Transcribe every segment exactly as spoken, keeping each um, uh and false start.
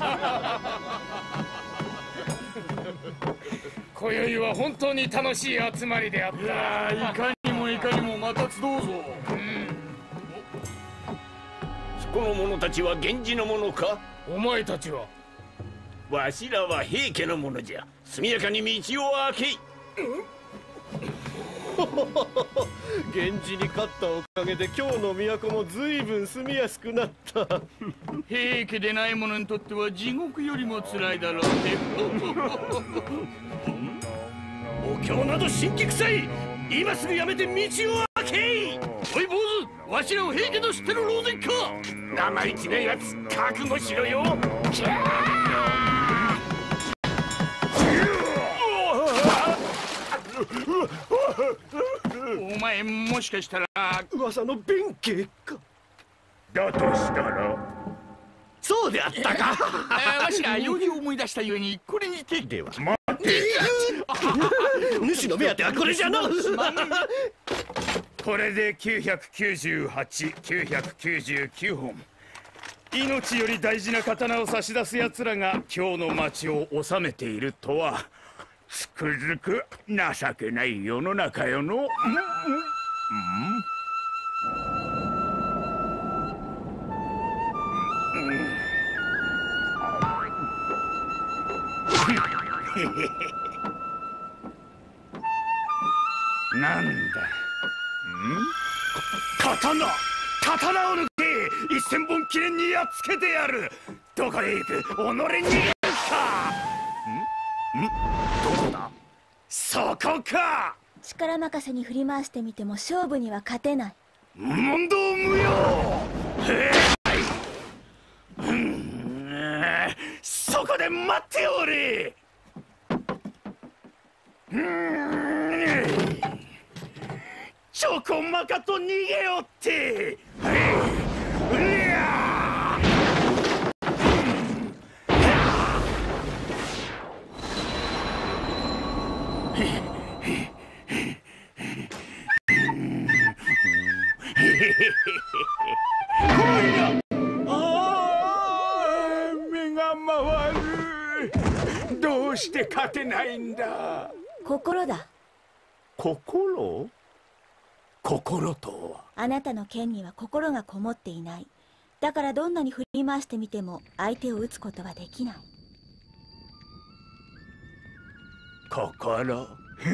今宵は本当に楽しい集まりであった。いやー、いかにもいかにもまた集うぞ。うん。 そこの者たちは源氏の者か？ お前たちは？ わしらは平家の者じゃ。速やかに道を開けい。 源氏に勝ったおかげで今日の都も随分住みやすくなった。 平家でない者にとっては地獄よりも辛いだろうね。 お経など辛気臭い。今すぐやめて道を開けい。 おい坊主、わしらを平家と知ってる老人か。 生意気なやつ、覚悟しろよ。キャーお前もしかしたら噂の弁慶か。 だとしたらそうであったか。 わしら用事を思い出したゆえにこれにて。 では待て。 主の目当てはこれじゃな。 これできゅうひゃくきゅうじゅうはち、きゅうひゃくきゅうじゅうきゅうほん。命より大事な刀を差し出す奴らが今日の町を治めているとは、つくづく情けない世の中よの。うんうんなんだ。ん？刀！刀を抜け！一千本記念にやっつけてやる！どこへ行く？己逃げるか！ん？ん？どこだ？そこか！ 力任せに振り回してみても勝負には勝てない。 問答無用！へい！うん、そこで待っておれ！うん、ちょこまかと逃げよって！はい、うりゃ目が回る。どうして勝てないんだ？ 心だ。 心？心とは？ あなたの剣には心がこもっていない。だからどんなに振り回してみても相手を撃つことはできない。 心？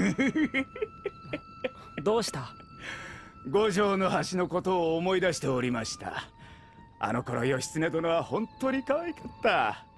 どうした？ 五条の橋のことを思い出しておりました。あの頃義経殿は本当に可愛かった。